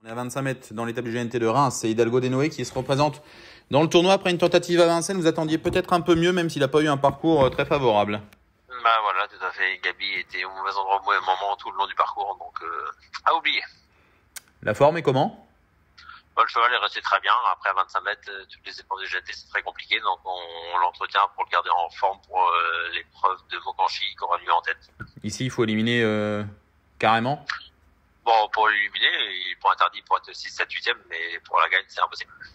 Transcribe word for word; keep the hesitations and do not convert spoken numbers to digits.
On est à vingt-cinq mètres dans l'étape du G N T de Reims. C'est Hidalgo Desnoë qui se représente dans le tournoi après une tentative à Vincennes. Vous attendiez peut-être un peu mieux, même s'il n'a pas eu un parcours très favorable. Bah voilà, tout à fait. Gabi était au mauvais endroit au mauvais moment tout le long du parcours, donc euh, à oublier. La forme est comment? Bah, le cheval est resté très bien. Après, à vingt-cinq mètres, toutes les épreuves du G N T, c'est très compliqué, donc on, on l'entretient pour le garder en forme pour euh, l'épreuve de Mokanchi qu'on aura lui en tête. Ici, il faut éliminer euh, carrément. Bon, pour l'éliminer, il est pas interdit pour être six, sept, huitième, mais pour la gagne, c'est impossible.